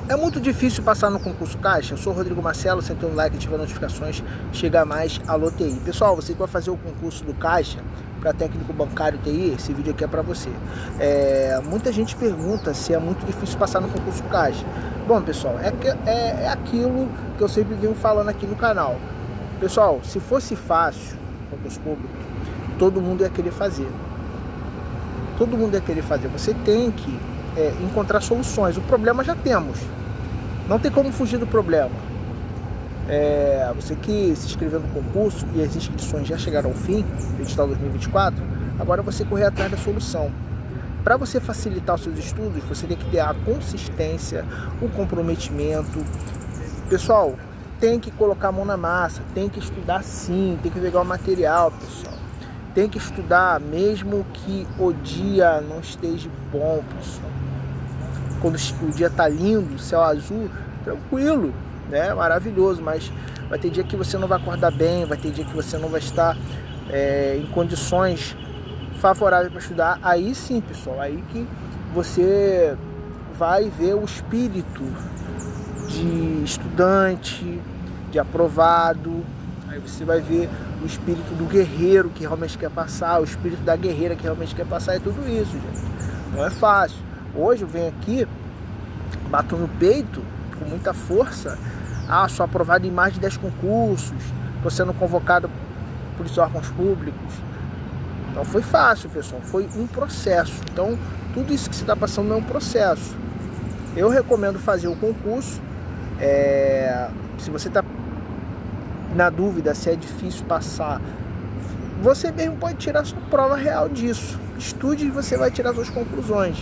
É muito difícil passar no concurso Caixa? Eu sou o Rodrigo Marcelo, senta um like, ativa notificações, chega mais, alô TI. Pessoal, você que vai fazer o concurso do Caixa para técnico bancário TI, esse vídeo aqui é para você. Muita gente pergunta se é muito difícil passar no concurso Caixa. Bom, pessoal, é aquilo que eu sempre venho falando aqui no canal. Pessoal, se fosse fácil, concurso público, todo mundo ia querer fazer. Todo mundo ia querer fazer. Você tem que encontrar soluções. O problema já temos. Não tem como fugir do problema. Você que se inscreveu no concurso e as inscrições já chegaram ao fim, edital 2024, agora você correr atrás da solução. Para você facilitar os seus estudos, você tem que ter a consistência, o comprometimento. Pessoal, tem que colocar a mão na massa, tem que estudar sim, tem que pegar o material, pessoal. Tem que estudar mesmo que o dia não esteja bom, pessoal. Quando o dia tá lindo, céu azul, tranquilo, né? Maravilhoso, mas vai ter dia que você não vai acordar bem, vai ter dia que você não vai estar em condições favoráveis para estudar. Aí sim, pessoal, aí que você vai ver o espírito de estudante, de aprovado. Aí você vai ver o espírito do guerreiro que realmente quer passar, o espírito da guerreira que realmente quer passar, é tudo isso, gente. Não é fácil. Hoje eu venho aqui, bato no peito com muita força. Sou aprovado em mais de 10 concursos, estou sendo convocado por esses órgãos públicos. Então foi fácil, pessoal, foi um processo. Então tudo isso que você está passando é um processo. Eu recomendo fazer o concurso. Se você está na dúvida se é difícil passar, você mesmo pode tirar sua prova real disso. Estude e você vai tirar suas conclusões.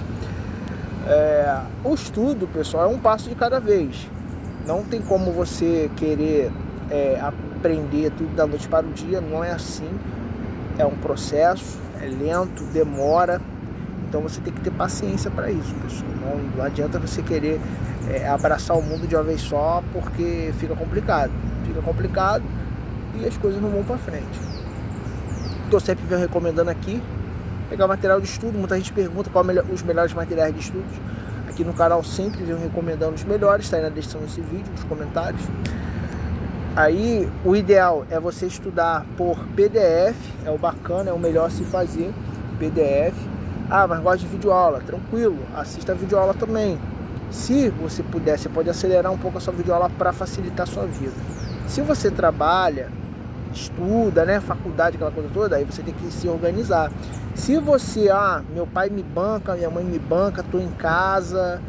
O estudo, pessoal, é um passo de cada vez. Não tem como você querer aprender tudo da noite para o dia, não é assim. É um processo, é lento, demora. Então você tem que ter paciência para isso, pessoal. Não adianta você querer abraçar o mundo de uma vez só, porque fica complicado. Fica complicado e as coisas não vão para frente. Estou sempre recomendando aqui pegar material de estudo. Muita gente pergunta qual os melhores materiais de estudos. Aqui no canal sempre venho recomendando os melhores, está aí na descrição desse vídeo, nos comentários. Aí o ideal é você estudar por PDF, é o bacana, é o melhor a se fazer, PDF. Mas gosta de videoaula, tranquilo, assista a videoaula também. Se você puder, você pode acelerar um pouco a sua videoaula para facilitar a sua vida. Se você trabalha, estuda, né, faculdade, aquela coisa toda, aí você tem que se organizar. Se você, meu pai me banca, minha mãe me banca, tô em casa,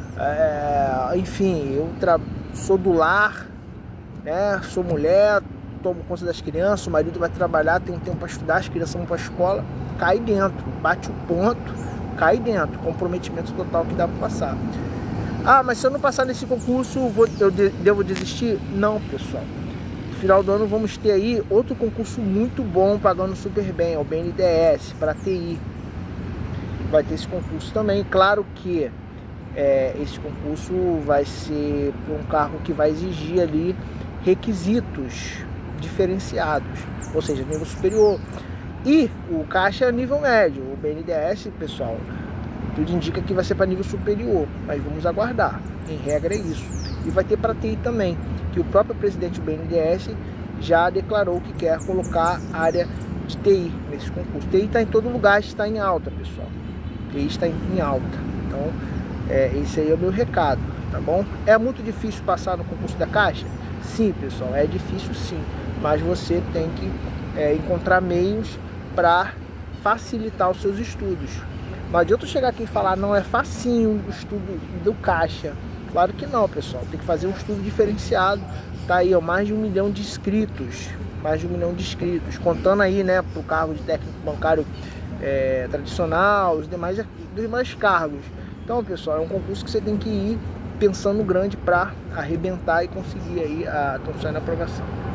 enfim, eu sou do lar, né, sou mulher, tomo conta das crianças, o marido vai trabalhar, tem um tempo para estudar, as crianças vão para a escola, cai dentro, bate o ponto, cai dentro, comprometimento total que dá para passar. Mas se eu não passar nesse concurso, eu devo desistir? Não, pessoal. No final do ano vamos ter aí outro concurso muito bom, pagando super bem, é o BNDES, para TI. Vai ter esse concurso também. Claro que esse concurso vai ser para um cargo que vai exigir ali requisitos diferenciados, ou seja, nível superior. E o Caixa é nível médio, o BNDES, pessoal, tudo indica que vai ser para nível superior, mas vamos aguardar. Em regra é isso. E vai ter para TI também, que o próprio presidente do BNDES já declarou que quer colocar a área de TI nesse concurso. TI está em todo lugar, está em alta, pessoal. TI está em alta. Então, esse aí é o meu recado, tá bom? É muito difícil passar no concurso da Caixa? Sim, pessoal, é difícil sim, mas você tem que encontrar meios para facilitar os seus estudos. Não adianta eu chegar aqui e falar, não é facinho o estudo do Caixa. Claro que não, pessoal. Tem que fazer um estudo diferenciado. Tá aí, mais de 1 milhão de inscritos. Mais de 1 milhão de inscritos. Contando aí, né, pro cargo de técnico bancário tradicional, os demais cargos. Então, pessoal, é um concurso que você tem que ir pensando grande para arrebentar e conseguir aí a tão sonhada aprovação.